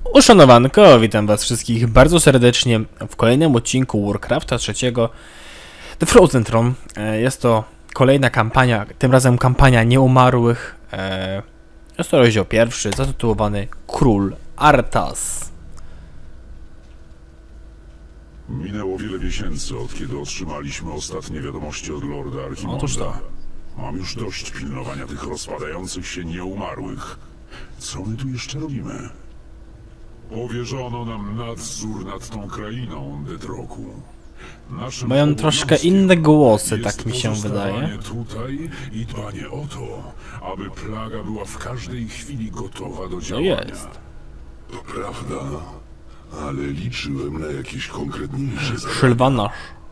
Uszanowanko, witam was wszystkich bardzo serdecznie w kolejnym odcinku Warcrafta III The Frozen Throne. Jest to kolejna kampania, tym razem kampania nieumarłych. Jest to rozdział pierwszy, zatytułowany Król Arthas. Minęło wiele miesięcy, od kiedy otrzymaliśmy ostatnie wiadomości od Lorda Otóż to. Archimonda. Mam już dość pilnowania tych rozpadających się nieumarłych. Co my tu jeszcze robimy? Powierzono nam nadzór nad tą krainą, Detroku. Naszym Mają troszkę obowiązkiem inne głosy, jest tak mi się wydaje. pozostawanie tutaj i dbanie o to, aby plaga była w każdej chwili gotowa do To działania. jest. To prawda, ale liczyłem na jakieś konkretniejsze zadanie. Szylwanasz.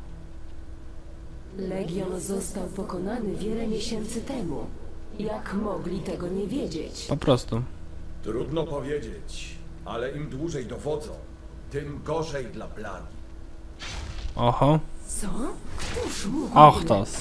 Legion został pokonany wiele miesięcy temu. Jak mogli tego nie wiedzieć? Po prostu. Trudno powiedzieć, ale im dłużej dowodzą, tym gorzej dla plagi. Co? Któż mógł? Arthas.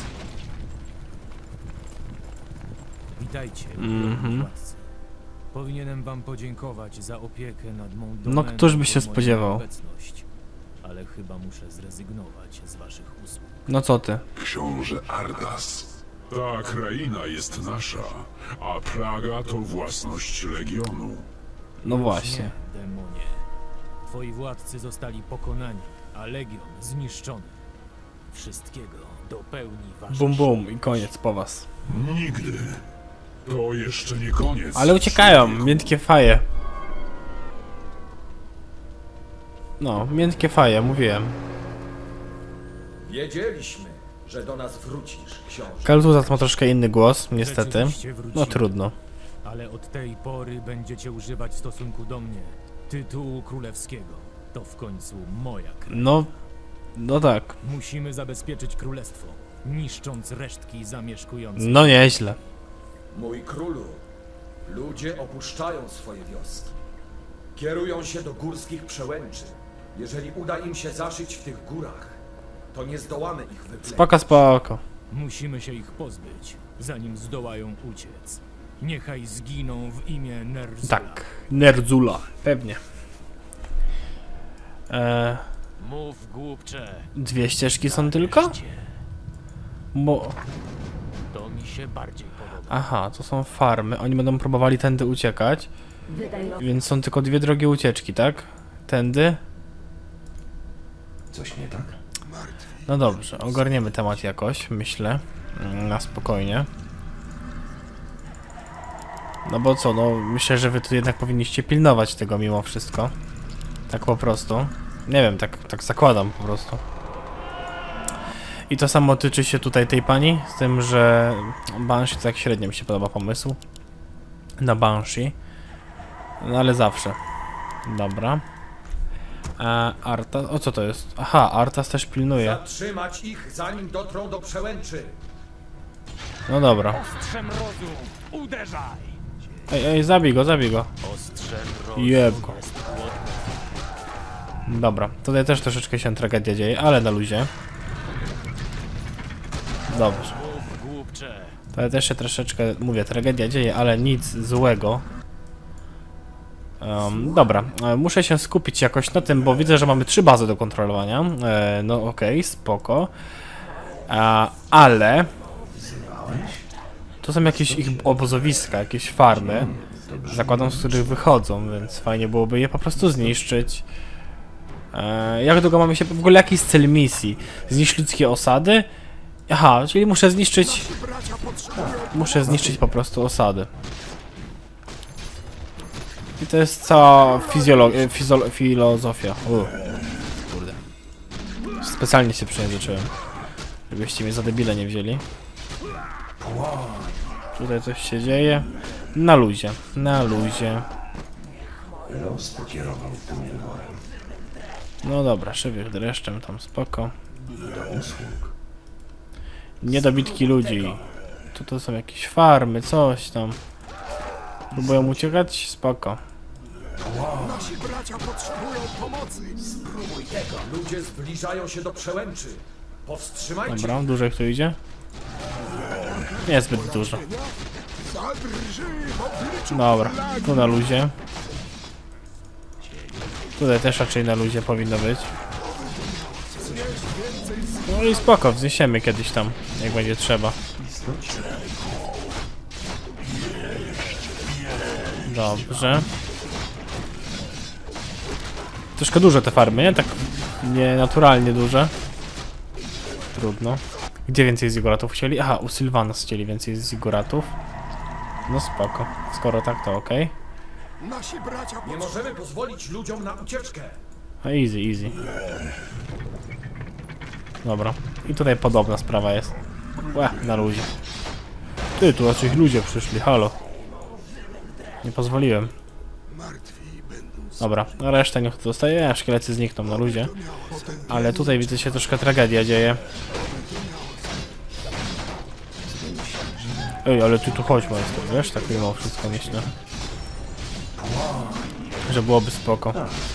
Witajcie, władcy. Powinienem wam podziękować za opiekę nad mą domeną. No, któż by się pod moją spodziewał? obecność, ale chyba muszę zrezygnować z waszych usług. No co ty? Książę Ardas. Ta kraina jest nasza, a plaga to własność Legionu. No właśnie. Nie, demonie. Twoi władcy zostali pokonani, a Legion zniszczony. Wszystkiego dopełni wasza Bum bum siła. i koniec po was. Nigdy. To jeszcze nie koniec. Ale uciekają, miętkie faje. No, miętkie faje, mówiłem. Wiedzieliśmy, że do nas wrócisz, książę. Kaltuzat ma troszkę inny głos, niestety. Rzeczywiście wróciłem, No trudno. ale od tej pory będziecie używać w stosunku do mnie tytułu królewskiego. To w końcu moja krew. No tak. Musimy zabezpieczyć królestwo, niszcząc resztki zamieszkujących. No nieźle. Mój królu, ludzie opuszczają swoje wioski. Kierują się do górskich przełęczy. Jeżeli uda im się zaszyć w tych górach, to nie zdołamy ich wyplenić. Spoko, spoko. Musimy się ich pozbyć, zanim zdołają uciec. Niechaj zginą w imię Nerzula. Tak, Nerdzula, pewnie. Mów, głupcze. Dwie ścieżki są tylko? Nareszcie. Bo... To mi się bardziej podoba. Aha, to są farmy. Oni będą próbowali tędy uciekać. Więc są tylko dwie drogie ucieczki, tak? Tędy? Coś nie tak? No dobrze, ogarniemy temat jakoś, myślę. Na spokojnie. No bo co, no myślę, że wy tu jednak powinniście pilnować tego mimo wszystko. Tak po prostu. Nie wiem, tak zakładam po prostu. I to samo tyczy się tutaj tej pani, z tym, że Banshee tak średnio mi się podoba pomysł. Na Banshee. No ale zawsze. Dobra. Arthas, o co to jest? Aha, Arthas też pilnuje. Zatrzymać ich, zanim dotrą do przełęczy. No dobra. Ostrzem rozum, uderzaj! Ej, zabij go, zabij go. Ostrzem rozum Jeb go. jest płodny. Dobra, tutaj też troszeczkę się tragedia dzieje, ale na luzie. Dobrze. Mów, głupcze. Tutaj też się troszeczkę, mówię, tragedia dzieje, ale nic złego. Dobra, muszę się skupić jakoś na tym, bo widzę, że mamy 3 bazy do kontrolowania. No okej, spoko. Ale... To są jakieś ich obozowiska, jakieś farmy. Zakładam, z których wychodzą, więc fajnie byłoby je po prostu zniszczyć. Jak długo mamy się... W ogóle jaki jest cel misji? Zniszczyć ludzkie osady? Aha, czyli muszę zniszczyć... Muszę zniszczyć po prostu osady. I to jest cała filozofia. Kurde. Specjalnie się przejęzyczyłem. Żebyście mnie za debile nie wzięli. Tutaj coś się dzieje. Na luzie, na luzie. Los pokierował tym wyborem. No dobra, szywych dreszczem tam spoko. Do usług. Niedobitki ludzi. To są jakieś farmy, coś tam. Próbują uciekać? Spoko. Spróbuj tego. Ludzie zbliżają się do przełęczy. Powstrzymajcie. Dobra, dużo ich tu idzie? Niezbyt dużo. Dobra, tu na luzie. Tutaj też raczej na luzie powinno być. No i spoko, wzniesiemy kiedyś tam, jak będzie trzeba. Dobrze. Troszkę duże te farmy, nie? Tak nienaturalnie duże. Trudno. Gdzie więcej ziguratów chcieli? Aha, u Sylvanas chcieli więcej ziguratów. No spoko. Skoro tak, to okej. Nie możemy pozwolić ludziom na ucieczkę. A easy, easy. Dobra. I tutaj podobna sprawa jest. Łe, na luzie. Ty, tu raczej ludzie przyszli, halo. Nie pozwoliłem. Dobra, reszta niech tu zostaje, szkielety znikną na luzie. Ale tutaj widzę się troszkę tragedia dzieje. Ej, ale ty tu chodź, majster, wiesz, tak mimo wszystko myślę. Że byłoby spoko.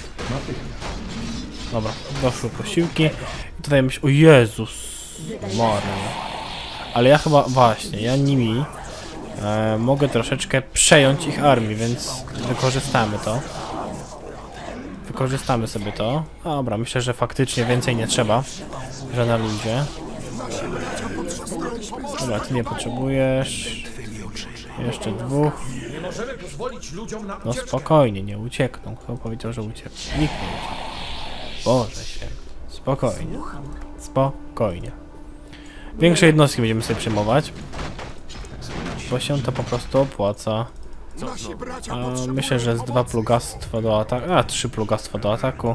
Dobra, doszły posiłki. I tutaj myślę, o Jezus Maria. Ale ja chyba, właśnie, ja nimi mogę troszeczkę przejąć ich armię, więc wykorzystamy to. Wykorzystamy sobie to. Dobra, myślę, że faktycznie więcej nie trzeba. Że na ludzie. Dobra, ty nie potrzebujesz. Jeszcze dwóch. Nie możemy pozwolić ludziom na No ucieczkę. spokojnie, nie uciekną. Kto powiedział, że uciekną? Nikt nie uciekł. Boże się. Spokojnie. Spokojnie. Większe jednostki będziemy sobie przyjmować. Bo się to po prostu opłaca. Myślę, że z 2 plugastwa do ataku. A, 3 plugastwa do ataku.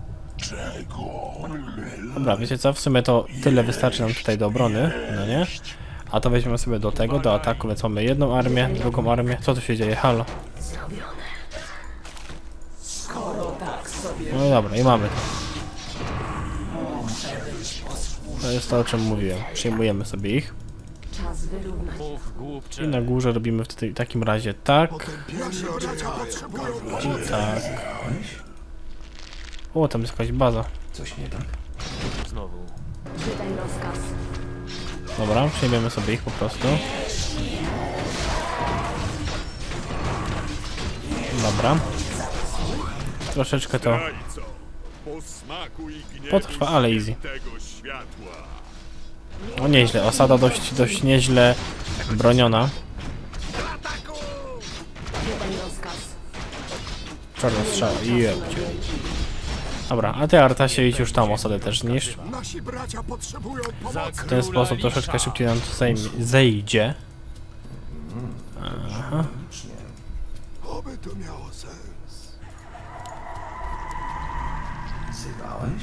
Dobra, wiecie co? W sumie to tyle wystarczy nam tutaj do obrony, no nie? A to weźmiemy sobie do tego, do ataku, więc mamy jedną armię, drugą armię. Co tu się dzieje? Halo? No dobra, i mamy to. To jest to, o czym mówiłem. Przyjmujemy sobie ich. Czas wyrównać. I na górze robimy w takim razie tak. I tak. O, tam jest jakaś baza. Coś nie tak? Znowu. Wydaj rozkaz. Dobra, przyjmiemy sobie ich po prostu. Dobra. Troszeczkę to potrwa, ale easy. O, nieźle. Osada dość nieźle broniona. Wydaj rozkaz. Czarny strzał. Jebcie. Dobra, a ty Artasie idź już tam osadę też niszcz. W ten sposób troszeczkę szybciej nam to zejdzie. Aha. Oby to miało sens. Zywałeś?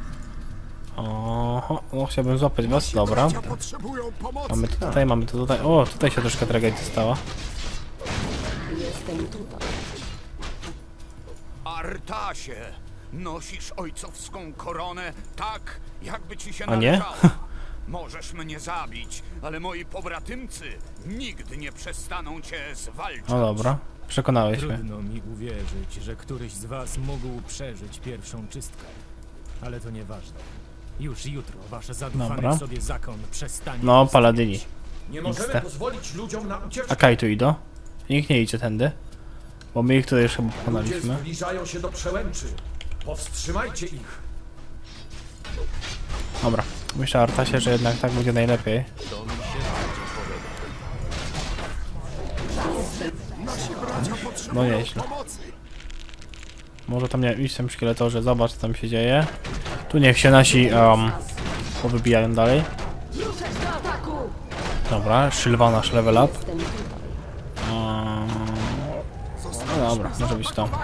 Oho, no chciałbym złapać was, dobra. Mamy to tutaj, mamy to tutaj. O, tutaj się troszkę tragedia stała. Jestem tutaj. Artasie, nosisz ojcowską koronę tak, jakby ci się A nie? należało. Możesz mnie zabić, ale moi pobratymcy nigdy nie przestaną cię zwalczać. No dobra, przekonałeś mnie. Trudno mi uwierzyć, że któryś z was mógł przeżyć pierwszą czystkę. Ale to nieważne. Już jutro wasz zadufany Dobra. w sobie zakon przestanie No, istnieć. paladyni. Nie możemy XD. pozwolić ludziom na A ucieczkę. Kaj tu idą? Nikt nie idzie tędy. Bo my ich tutaj już chyba Ludzie pokonaliśmy. zbliżają się do przełęczy. Powstrzymajcie ich. Dobra, myślę Artasie, że jednak tak będzie najlepiej. No nieźle. Może tam nie iść tam szkieletorze, zobacz co tam się dzieje. Tu niech się nasi powybijają dalej. Ruszać do ataku! Dobra, Sylvanas level up. Jestem tutaj. No dobra, może być to.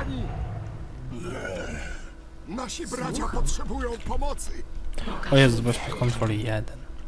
Nasi bracia potrzebują pomocy. O Jezu, bez kontroli 1.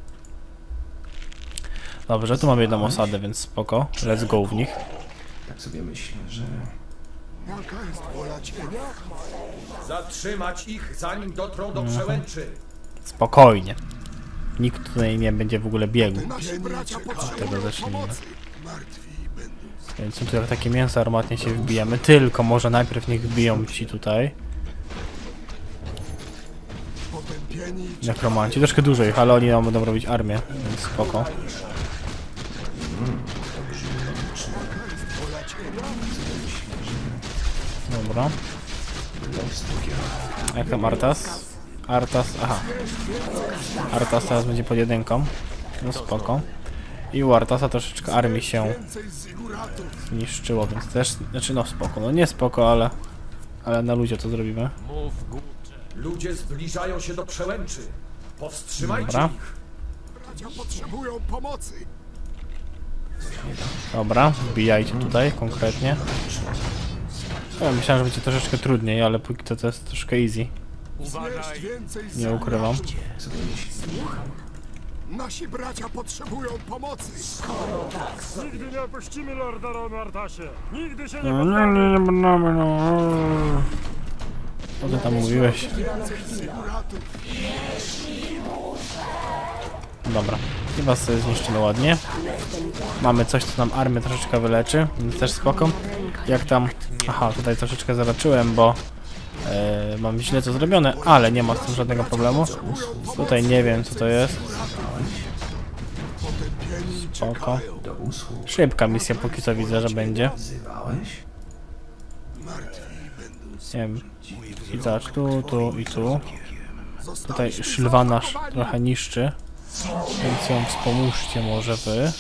Dobrze, tu mamy jedną osadę, więc spoko. Let's go w nich. Tak sobie myślę, że... Jaka jest wola cienia? Zatrzymać ich, zanim dotrą do przełęczy. Spokojnie. Nikt tutaj nie będzie w ogóle biegł. Nasi bracia Tego potrzebują zacznijmy. pomocy. Martwi będą. Więc tu jak takie mięso armatnie się wbijamy. Tylko może najpierw niech wbiją ci tutaj. Potępieni Nekromanci. Troszkę dłużej, ale oni nam będą robić armię, więc spoko. wola cienia. Dobra. Jak tam Artas? Artas, aha. Artas teraz będzie pod jedynką. No spoko. I u Artasa troszeczkę armii się zniszczyło, więc też, znaczy no spoko, no nie spoko, ale na ludzie to zrobimy. Ludzie zbliżają się do przełęczy. Powstrzymajcie Dobra. ich. Potrzebują pomocy. Dobra, wbijajcie tutaj konkretnie. Ja myślałem, że będzie troszeczkę trudniej, ale póki to jest troszkę easy. Znieść więcej Nie ukrywam. Nasi bracia potrzebują pomocy. Nigdy nie opuścimy Lorda Ronardasie! Nigdy się nie No, poddamy! no. Co ty tam mówiłeś? Dobra, i was sobie zniszczymy ładnie. Mamy coś, co nam armię troszeczkę wyleczy, więc też spoko. Jak tam... Aha, tutaj troszeczkę zaraczyłem, bo mam źle to zrobione, ale nie ma z tym żadnego problemu. Tutaj nie wiem, co to jest. Spoko. Szybka misja, póki co widzę, że będzie. Nie wiem. I zobacz, tu i tu. Tutaj Szylwana trochę niszczy. Więc ją wspomóżcie może wy.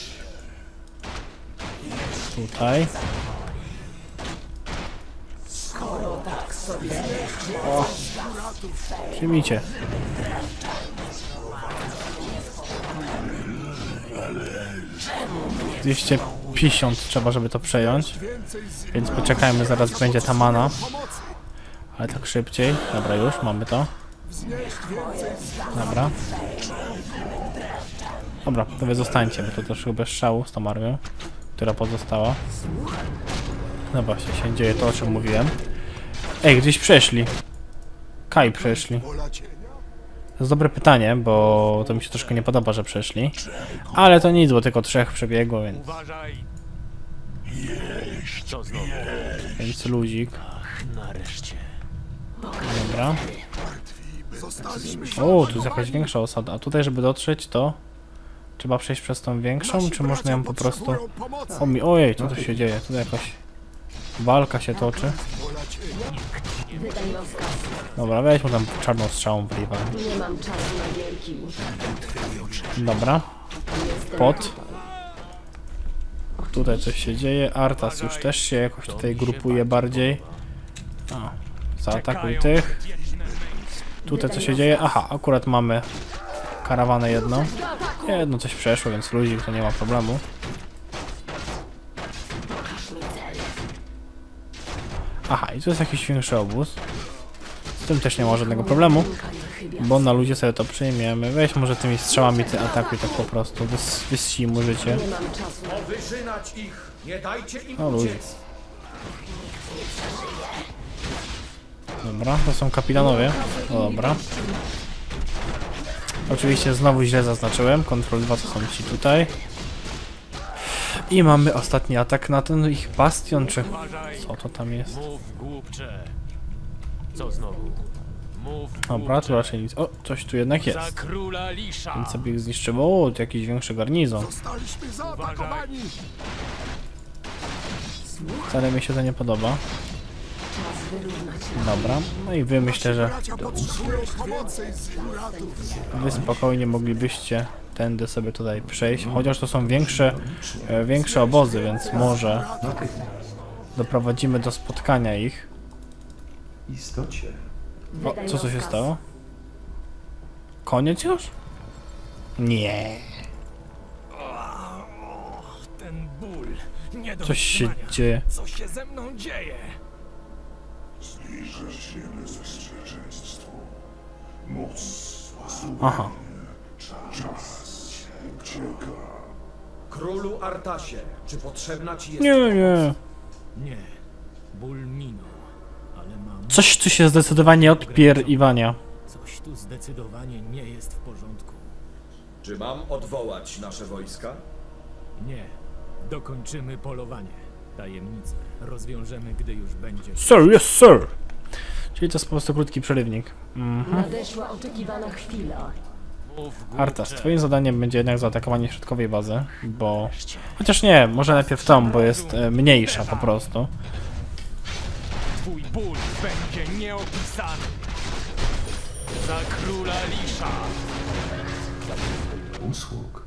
Tutaj. O! Przyjmijcie. — 250 trzeba, żeby to przejąć. Więc poczekajmy, zaraz będzie ta mana. Ale tak szybciej. Dobra, już mamy to. Dobra. Dobra, to wy zostańcie, bo to troszkę bez szału z tą armią, która pozostała. No właśnie, się dzieje to, o czym mówiłem. Ej, gdzieś przeszli. Kaj przeszli. To jest dobre pytanie, bo to mi się troszkę nie podoba, że przeszli. Ale to nic, bo tylko 3 przebiegło, więc... Uważaj! Co znowu? Więc luzik. Nareszcie. Dobra. O, tu jest jakaś większa osada. A tutaj, żeby dotrzeć, to... Trzeba przejść przez tą większą, czy można ją po prostu... Ojej, co tu się dzieje? Tutaj jakaś... Walka się toczy. Wydaj rozkaz. Dobra, weź mu tam czarną strzałą wrywaj. Nie mam czasu na wielki. Dobra. Pot. Tutaj coś się dzieje. Artas już też się jakoś tutaj grupuje bardziej. O, zaatakuj tych. Tutaj co się dzieje? Aha, akurat mamy karawanę jedną. Jedno coś przeszło, więc luzik, to nie ma problemu. Aha, i tu jest jakiś większy obóz. Z tym też nie ma żadnego problemu, bo na ludzie sobie to przyjmiemy. Weź może tymi strzałami ty atakuj tak po prostu. Wyssij mu życie. Nie mam czasu na Powyżynać ich. Nie dajcie im O, ludzie. uciec. Dobra, to są kapitanowie. No dobra. Oczywiście znowu źle zaznaczyłem. Ctrl 2 to są ci tutaj. I mamy ostatni atak na ten ich bastion, czy co to tam jest? Mów, głupcze. Co znowu? Mów, Dobra, tu raczej nic. O, coś tu jednak za jest. króla Lisza. Więc sobie ich zniszczyło. O, tu jakiś większy garnizon. Zostaliśmy zaatakowani. Wcale mi się to nie podoba. czas wyrównać. Dobra, no i wy myślę, że Bracia potrzebują pomocy z Juratów. wy spokojnie moglibyście tędy sobie tutaj przejść. Chociaż to są większe obozy, więc może doprowadzimy do spotkania ich. Istocie. O, co się stało? Koniec już? Nie. Ten ból. Nie do Coś się wytrzymania. dzieje. Co się ze mną dzieje? Zbliża się niebezpieczeństwo. Moc Aha. czas ucieka. Królu Artasie, czy potrzebna ci jest Nie, pomoc? nie. Nie. Ból minął. Ale mam... Coś tu się zdecydowanie odpieriwania. Coś tu zdecydowanie nie jest w porządku. Czy mam odwołać nasze wojska? Nie. Dokończymy polowanie. Tajemnicę rozwiążemy, gdy już będzie... Sir, yes sir. Czyli to jest po prostu krótki przerywnik. Nadeszła oczekiwana chwila. Mów, Artas, twoim zadaniem będzie jednak zaatakowanie środkowej bazy, bo... Chociaż nie, może najpierw tą, bo jest mniejsza po prostu. Twój ból będzie nieopisany. Za króla Lisza. Usług.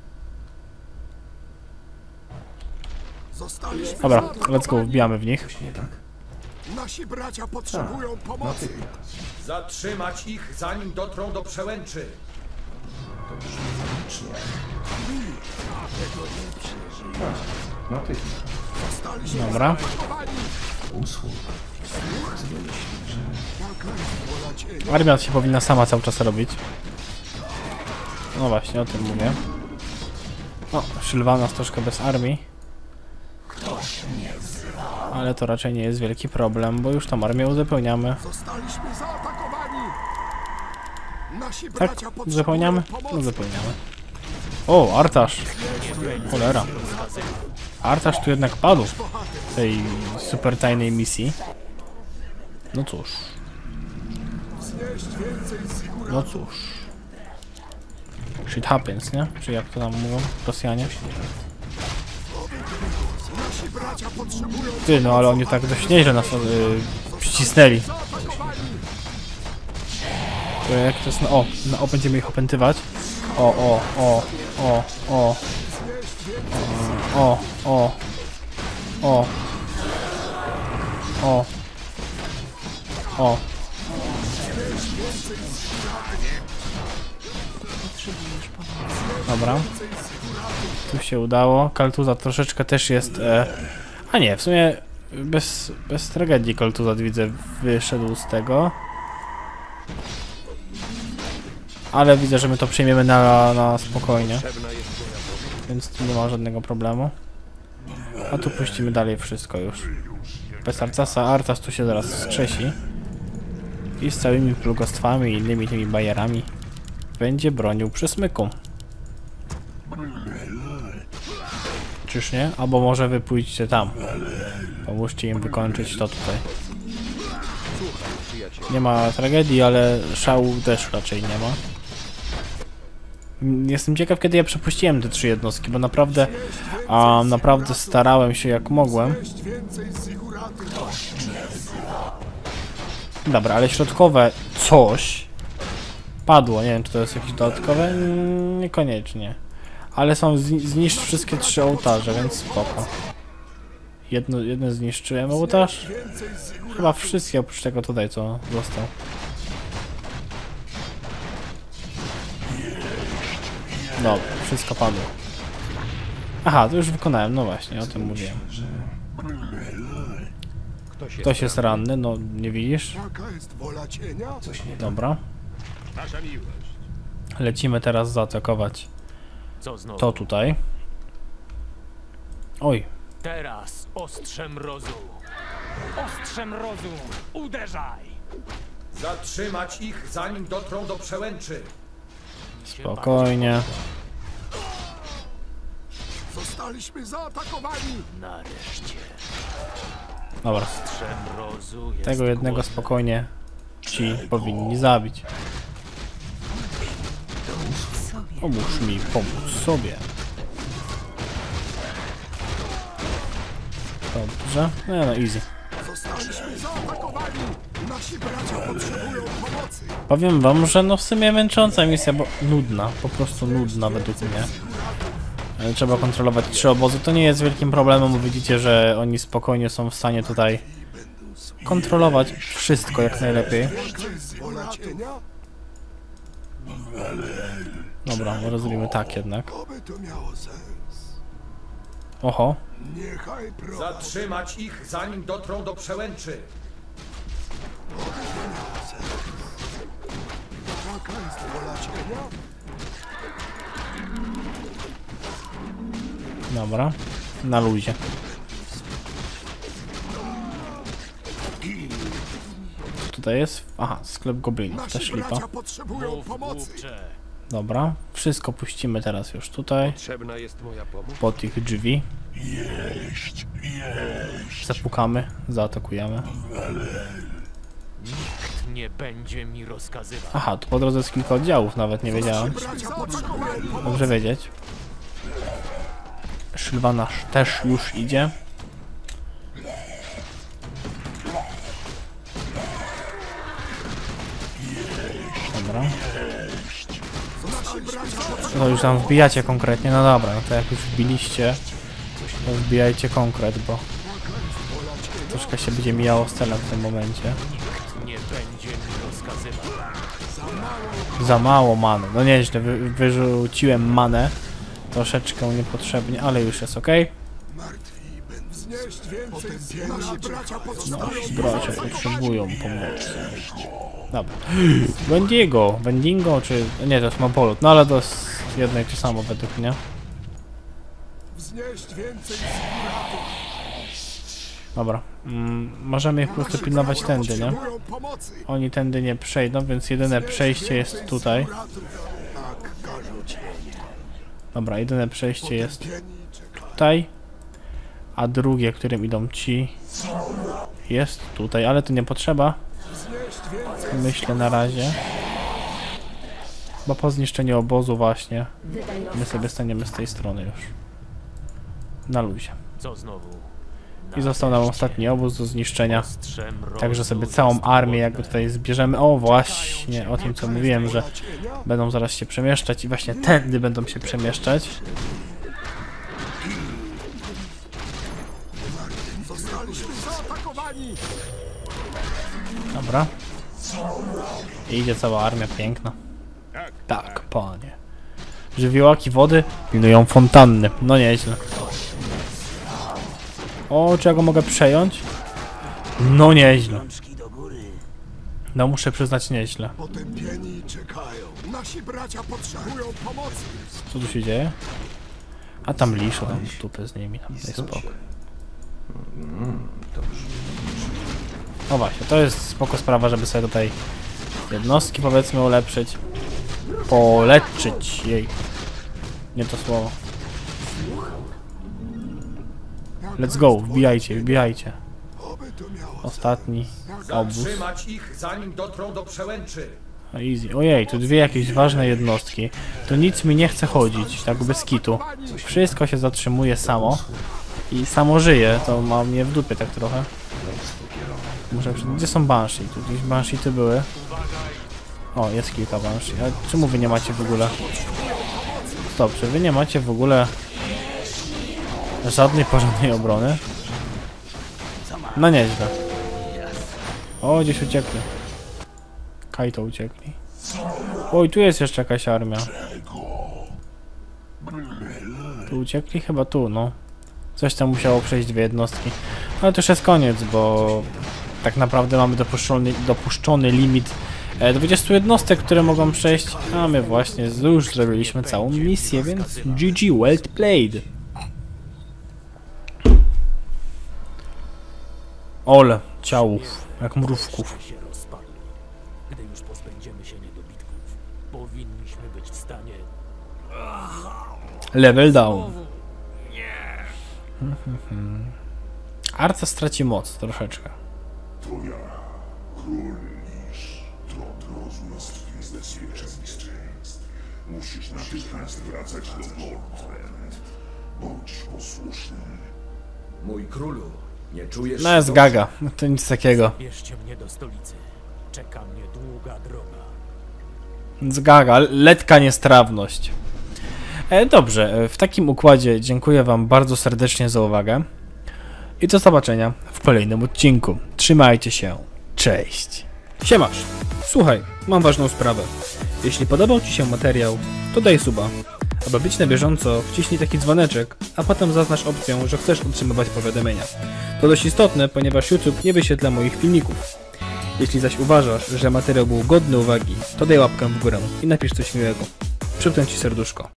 Zostaliśmy Dobra, let's go, wbijamy w nich. Coś nie tak? Nasi bracia potrzebują pomocy. Zatrzymać ich, zanim dotrą do przełęczy. To brzmi logicznie. Natychmiast. Zostaliśmy Dobra. zaatakowani. Usług. Sobie myśli, że Jaka jest wola cienia? Armia się powinna sama cały czas robić. No właśnie, o tym mówię. O, Sylvanas troszkę bez armii. Ale to raczej nie jest wielki problem, bo już tą armię uzupełniamy. Zostaliśmy zaatakowani. Nasi Tak? bracia potrzebują Uzupełniamy? pomocy. No uzupełniamy. O, Artasz! Cholera. Artasz tu jednak padł w tej super tajnej misji. No cóż. Znieść więcej ziguratów. No cóż. Shit happens, nie? Czy jak to tam mówią Rosjanie? Nasi bracia potrzebują Ty, no ale oni tak dość nieźle nas przycisnęli. zaatakowani. To jak to jest na O będziemy ich opętywać. O. Dobra. Tu się udało. Kaltuza troszeczkę też jest... A nie, w sumie bez tragedii Kaltuza widzę wyszedł z tego. Ale widzę, że my to przyjmiemy na spokojnie. Więc tu nie ma żadnego problemu. A tu puścimy dalej wszystko już. Bez Artasa, Artas tu się zaraz skrzesi. I z całymi plugostwami i innymi tymi bajerami będzie bronił przysmyku. Czyż nie? Albo może wy pójdźcie tam. Pomóżcie im wykończyć to tutaj. Nie ma tragedii, ale szału też raczej nie ma. Jestem ciekaw, kiedy ja przepuściłem te 3 jednostki, bo naprawdę starałem się jak mogłem. Znieść więcej ziguratów. Dobra, ale środkowe coś padło. Nie wiem, czy to jest jakieś dodatkowe? Niekoniecznie. Ale są zniszcz wszystkie 3 ołtarze, więc spoko. Jedno zniszczyłem ołtarz. Chyba wszystkie oprócz tego tutaj, co został. Dobra, wszystko padło. Aha, to już wykonałem, no właśnie, o tym mówiłem. Ktoś jest ranny, no nie widzisz? Jaka jest wola cienia? coś nie tak. Dobra. Nasza miłość. Lecimy teraz zaatakować Co znowu? to tutaj. Oj, Teraz ostrze mrozu. Ostrze mrozu. Uderzaj. Zatrzymać ich, zanim dotrą do przełęczy. spokojnie. Zostaliśmy zaatakowani. Nareszcie. Dobra, Ostrze mrozu jest tego jednego głodne. spokojnie ci powinni zabić. Pomóż mi pomóc sobie. Dobrze, no easy. Zostaliśmy zaatakowani. Nasi bracia potrzebują pomocy. Powiem wam, że no w sumie męcząca misja, bo nudna, po prostu nudna według mnie. Ale trzeba kontrolować 3 obozy, to nie jest wielkim problemem, bo widzicie, że oni spokojnie są w stanie tutaj kontrolować wszystko jak najlepiej. Jaka jest wola cienia? Dobra, może zrobimy tak jednak. Oby to miało sens. Oho, Niechaj prowadzi. Zatrzymać ich, zanim dotrą do przełęczy. Jaka jest wola cienia? dobra, na luzie. Co tutaj jest? Aha, sklep goblinów, Nasi też lipa. bracia potrzebują Mów, pomocy. głupcze. Dobra, wszystko puścimy teraz już tutaj, Potrzebna jest moja pomoc. po tych drzwi. Zapukamy, zaatakujemy. Nikt nie będzie mi rozkazywał. Aha, tu po drodze jest kilka oddziałów, nawet nie wiedziałem. Bracia potrzebują pomocy. Dobrze wiedzieć. Sylvanas też już idzie. Dobra. No już tam wbijacie konkretnie, no dobra, no to jak już wbiliście, to wbijajcie konkret, bo troszkę się będzie mijało z celem w tym momencie. Nie będzie mi rozkazywał. Za mało many, no nieźle, wyrzuciłem manę, troszeczkę niepotrzebnie, ale już jest ok. Wznieść więcej. Nasi bracia Nasi bracia potrzebują pomocy. Dobra. Wendigo, czy... nie, to jest Mapolut, no ale to jest jedno i to samo według mnie. Wznieść więcej. Dobra. Możemy ich po prostu pilnować tędy, nie? Oni tędy nie przejdą, więc jedyne przejście jest tutaj. Dobra, jedyne przejście jest tutaj. A drugie, którym idą ci, jest tutaj, ale tu nie potrzeba. Myślę na razie. Bo po zniszczeniu obozu właśnie my sobie staniemy z tej strony już. Na luzie. Co znowu? I został nam ostatni obóz do zniszczenia. Strzem Także sobie całą armię jakby tutaj zbierzemy. O właśnie, o tym co mówiłem, że będą zaraz się przemieszczać i właśnie tędy będą się przemieszczać. Dobra. I idzie cała armia piękna. Tak, panie. Żywiołaki wody pilnują fontanny. No nieźle. O, czy ja go mogę przejąć? No nieźle. No muszę przyznać nieźle. Potępieni czekają. Nasi bracia potrzebują pomocy. Co tu się dzieje? A tam liszo, tam stupy z nimi, tam daj spokój. O właśnie, to jest spoko sprawa, żeby sobie tutaj jednostki powiedzmy ulepszyć. Poleczyć jej. Nie to słowo. Let's go, wbijajcie, wbijajcie. Ostatni obóz. Zatrzymać ich, zanim dotrą do przełęczy. No easy. Ojej, tu dwie jakieś ważne jednostki. Tu nic mi nie chce chodzić, tak bez kitu. Wszystko się zatrzymuje samo. I samo żyje, to ma mnie w dupie tak trochę. Muszę... Gdzie są Banshee? Tu gdzieś Banshee ty były. O, jest kilka Banshee. A czemu wy nie macie w ogóle... Stop, czy wy nie macie w ogóle... żadnej porządnej obrony? No nieźle. O, gdzieś uciekli. Kaito uciekli. Oj, tu jest jeszcze jakaś armia. Tu uciekli? Chyba tu, no. Coś tam musiało przejść dwie jednostki. Ale to już jest koniec, bo tak naprawdę mamy dopuszczony limit 20 jednostek, które mogą przejść, a my właśnie już zrobiliśmy całą misję, więc GG, well played. Ole, ciałów, jak mrówków. się rozpadł. Gdy już pozbędziemy się niedobitków, powinniśmy być w stanie... Level down. Arca straci moc troszeczkę. To ja, król Lisz, to rozmysł niebezpieczeństw. Musisz natychmiast wracać do Nordland. Bądź posłuszny. Mój królu, nie czujesz No jest się gaga, to nic takiego. Bierzcie mnie do stolicy. Czeka mnie długa droga. Z gaga, lekka niestrawność. Dobrze, w takim układzie dziękuję wam bardzo serdecznie za uwagę. I do zobaczenia w kolejnym odcinku. Trzymajcie się. Cześć. Siemasz. Słuchaj, mam ważną sprawę. Jeśli podobał ci się materiał, to daj suba. Aby być na bieżąco, wciśnij taki dzwoneczek, a potem zaznacz opcję, że chcesz otrzymywać powiadomienia. To dość istotne, ponieważ YouTube nie wyświetla moich filmików. Jeśli zaś uważasz, że materiał był godny uwagi, to daj łapkę w górę i napisz coś miłego. Przypnę ci serduszko.